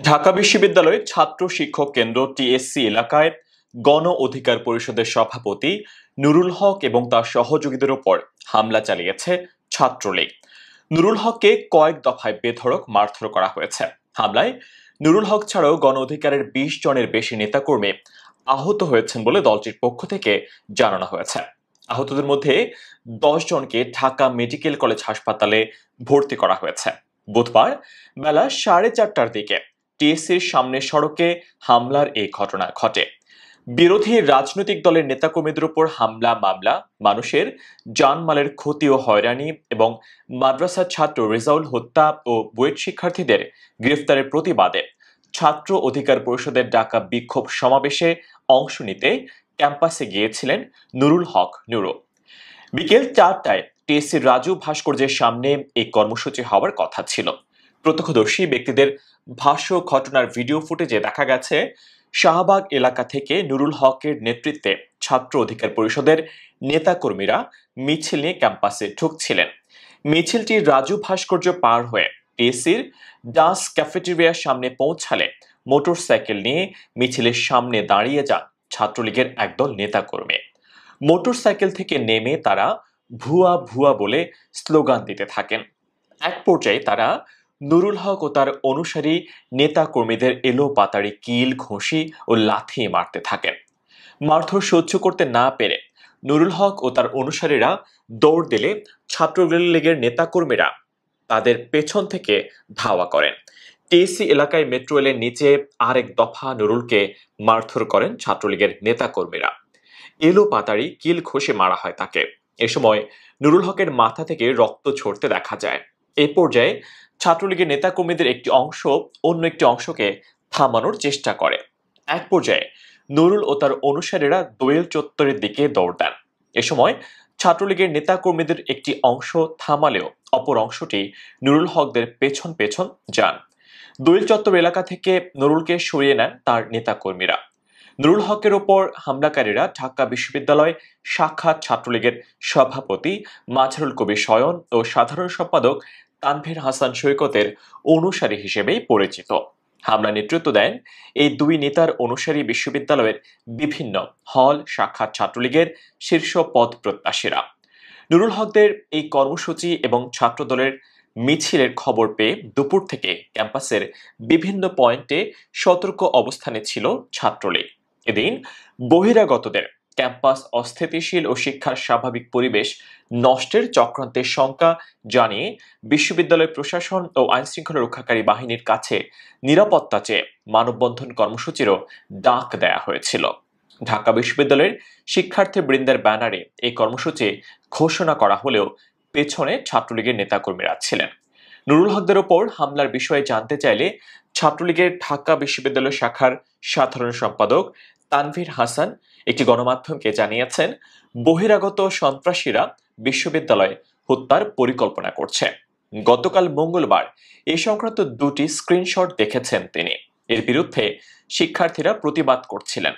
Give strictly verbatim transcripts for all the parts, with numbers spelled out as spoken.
ঢাকা বিশ্ববিদ্যালয়ের ছাত্র শিক্ষক কেন্দ্র টিএসসি এলাকায় গণ অধিকার পরিষদের সভাপতি নুরুল হক এবং তার সহযোগীদের উপর হামলা চালিয়েছে ছাত্রলীগ। নুরুল হককে কয়েক দফায় বেধড়ক মারধর করা হয়েছে। হামলায় নুরুল হক ছাড়াও গণ অধিকারের বিশ জনের বেশি নেতাকর্মী আহত হয়েছেন বলে দলটির পক্ষ থেকে জানানো হয়েছে। আহতদের মধ্যে দশ জনকে ঢাকা মেডিকেল কলেজ হাসপাতালে ভর্তি করা হয়েছে। বুধবার বেলা সাড়ে চারটার দিকে টিএসসির সামনে সড়কে হামলার এই ঘটনা ঘটে। বিরোধী রাজনৈতিক দলের নেতাকর্মীদের উপর হামলা মামলা মানুষের জানমালের ক্ষতি ও হয়রানি এবং মাদ্রাসা ছাত্র রেজাউল হত্যা ও বুয়েট শিক্ষার্থীদের গ্রেফতারের প্রতিবাদে ছাত্র অধিকার পরিষদের ডাকা বিক্ষোভ সমাবেশে অংশ নিতে ক্যাম্পাসে গিয়েছিলেন নুরুল হক নুরু। বিকেল চারটায় টিএসসির রাজু ভাস্কর্যের সামনে এই কর্মসূচি হওয়ার কথা ছিল। প্রত্যক্ষদর্শী ব্যক্তিদের ভাষ্য ঘটনার ভিডিও ফুটেজে দেখা গেছে শাহবাগ এলাকা থেকে নুরুল হকের নেতৃত্বে ছাত্র অধিকার পরিষদের নেতাকর্মীরা মিছিল নিয়ে ক্যাম্পাসে ঢুকছিলেন। মিছিলটি রাজু ভাস্কর্য পার হয়ে টিএসসির ডান্স ক্যাফেটেরিয়ার সামনে পৌঁছালে মোটরসাইকেল নিয়ে মিছিলের সামনে দাঁড়িয়ে যান ছাত্রলীগের একদল নেতাকর্মী। মোটরসাইকেল থেকে নেমে তারা ভুয়া ভুয়া বলে স্লোগান দিতে থাকেন। এক পর্যায়ে তারা নুরুল হক ও তার অনুসারী নেতা কর্মীদের এলো পাতাড়ি কিল ঘুষি ও লাথি মারতে থাকেন। মারধর সহ্য করতে না পেরে নুরুল হক ও তার অনুসারীরা দৌড় দিলে ছাত্রলীগের নেতা কর্মীরা তাদের পেছন থেকে ধাওয়া করেন। টিএসসি এলাকায় মেট্রো রেলের নিচে আরেক দফা নুরুলকে মারধর করেন ছাত্রলীগের নেতা কর্মীরা। এলো পাতাড়ি কিল ঘষে মারা হয় তাকে। এ সময় নুরুল হকের মাথা থেকে রক্ত ঝরতে দেখা যায়। এ পর্যায়ে ছাত্রলীগের নেতাকর্মীদের একটি অংশ অন্য একটি অংশকে থামানোর চেষ্টা করে। এক পর্যায়ে নুরুল ও তার অনুসারীরা দোয়েল চত্বরের দিকে দৌড় দেন। এ সময় ছাত্রলীগের নেতাকর্মীদের একটি অংশ থামালেও অপর অংশটি নুরুল হকদের পেছন পেছন যান। দোয়েল চত্বর এলাকা থেকে নুরুলকে সরিয়ে নেন তার নেতাকর্মীরা। নুরুল হকের ওপর হামলাকারীরা ঢাকা বিশ্ববিদ্যালয় শাখা ছাত্রলীগের সভাপতি মাজহারুল কবির শয়ন ও সাধারণ সম্পাদক তানভীর হাসান সৈকতের অনুসারী হিসেবেই পরিচিত। হামলা নেতৃত্ব দেন এই দুই নেতার অনুসারী বিশ্ববিদ্যালয়ের বিভিন্ন হল শাখা ছাত্রলীগের শীর্ষ পদ প্রত্যাশীরা। নুরুল হকদের এই কর্মসূচি এবং ছাত্রদলের মিছিলের খবর পেয়ে দুপুর থেকে ক্যাম্পাসের বিভিন্ন পয়েন্টে সতর্ক অবস্থানে ছিল ছাত্রলীগ। এদিন বহিরাগতদের ক্যাম্পাস অস্থিতিশীল ও শিক্ষার স্বাভাবিক পরিবেশ নষ্টের চক্রান্তের শঙ্কা জানিয়ে বিশ্ববিদ্যালয় প্রশাসন ও আইনশৃঙ্খলা রক্ষাকারী বাহিনীর কাছে নিরাপত্তা চেয়ে মানববন্ধন কর্মসূচিরও ডাক দেয়া হয়েছিল। ঢাকা বিশ্ববিদ্যালয়ের শিক্ষার্থী বৃন্দের ব্যানারে এই কর্মসূচি ঘোষণা করা হলেও পেছনে ছাত্রলীগের নেতাকর্মীরা ছিলেন। নুরুল হকদের ওপর হামলার বিষয়ে জানতে চাইলে ছাত্রলীগের ঢাকা বিশ্ববিদ্যালয় শাখার সাধারণ সম্পাদক তানভীর হাসান একটি গণমাধ্যমকে জানিয়েছেন, বহিরাগত সন্ত্রাসীরা বিশ্ববিদ্যালয়ে হত্যার পরিকল্পনা করছে। গতকাল মঙ্গলবার এ সংক্রান্ত দুটি স্ক্রিনশট দেখেছেন তিনি। এর বিরুদ্ধে শিক্ষার্থীরা প্রতিবাদ করছিলেন।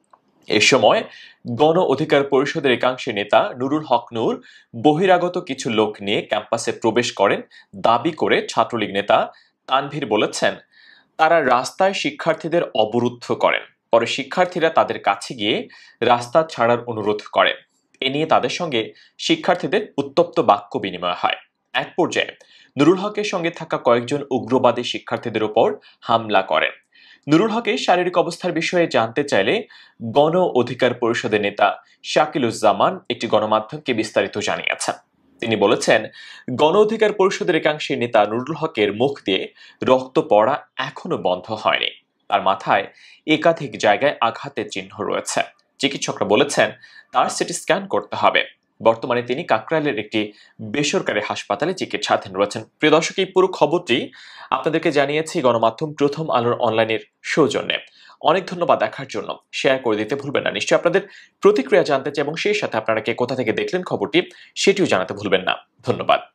এ সময় গণ অধিকার পরিষদের একাংশের নেতা নুরুল হক নূর বহিরাগত কিছু লোক নিয়ে ক্যাম্পাসে প্রবেশ করেন দাবি করে ছাত্রলীগ নেতা তানভীর বলেছেন, তারা রাস্তায় শিক্ষার্থীদের অবরুদ্ধ করেন। পরে শিক্ষার্থীরা তাদের কাছে গিয়ে রাস্তা ছাড়ার অনুরোধ করেন। এ নিয়ে তাদের সঙ্গে শিক্ষার্থীদের উত্তপ্ত বাক্য বিনিময় হয়। এক পর্যায়ে নুরুল হকের সঙ্গে থাকা কয়েকজন উগ্রবাদী শিক্ষার্থীদের উপর হামলা করেন। নুরুল হকের শারীরিক অবস্থার বিষয়ে জানতে চাইলে গণ অধিকার পরিষদের নেতা শাকিলুজ্জামান একটি গণমাধ্যমকে বিস্তারিত জানিয়েছেন। তিনি বলেছেন, গণ অধিকার পরিষদের একাংশের নেতা নুরুল হকের মুখ দিয়ে রক্ত পড়া এখনো বন্ধ হয়নি। তার মাথায় একাধিক জায়গায় আঘাতের চিহ্ন রয়েছে। চিকিৎসকরা বলেছেন তার সিটি স্ক্যান করতে হবে। বর্তমানে তিনি কাকরাইলের একটি বেসরকারি হাসপাতালে চিকিৎসাধীন রয়েছেন। প্রিয় দর্শক, এই পুরো খবরটি আপনাদেরকে জানিয়েছি গণমাধ্যম প্রথম আলোর অনলাইনের সৌজন্যে। অনেক ধন্যবাদ দেখার জন্য। শেয়ার করে দিতে ভুলবেন না। নিশ্চয়ই আপনাদের প্রতিক্রিয়া জানতে চাই এবং সেই সাথে আপনারা কে কোথা থেকে দেখলেন খবরটি সেটিও জানাতে ভুলবেন না। ধন্যবাদ।